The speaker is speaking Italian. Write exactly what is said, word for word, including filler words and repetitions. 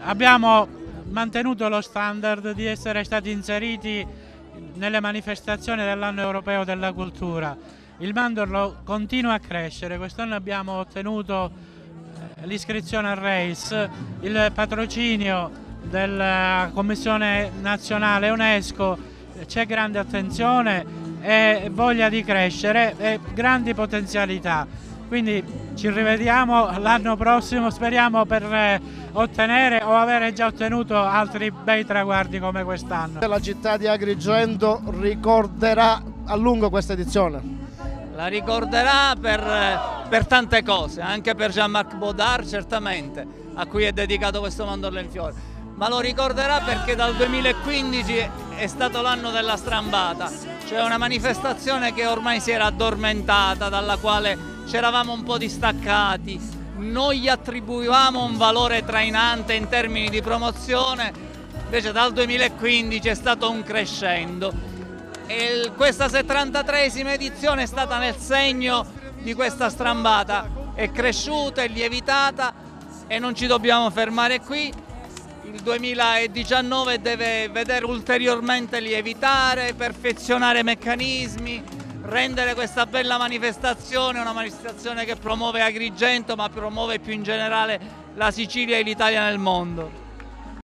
abbiamo mantenuto lo standard di essere stati inseriti nelle manifestazioni dell'anno europeo della cultura. Il mandorlo continua a crescere, quest'anno abbiamo ottenuto l'iscrizione al RACE, il patrocinio della Commissione Nazionale UNESCO, c'è grande attenzione e voglia di crescere e grandi potenzialità. Quindi ci rivediamo l'anno prossimo, speriamo, per ottenere o avere già ottenuto altri bei traguardi come quest'anno. La città di Agrigento ricorderà a lungo questa edizione? La ricorderà per, per tante cose, anche per Jean-Marc Bodard certamente, a cui è dedicato questo mandorlo in fiore, ma lo ricorderà perché dal duemilaquindici è stato l'anno della strambata, cioè una manifestazione che ormai si era addormentata, dalla quale c'eravamo un po' distaccati, noi gli attribuivamo un valore trainante in termini di promozione, invece dal duemilaquindici è stato un crescendo. E questa settantatreesima edizione è stata nel segno di questa strambata, è cresciuta, è lievitata e non ci dobbiamo fermare qui. Il duemiladiciannove deve vedere ulteriormente lievitare, perfezionare meccanismi, rendere questa bella manifestazione una manifestazione che promuove Agrigento, ma promuove più in generale la Sicilia e l'Italia nel mondo.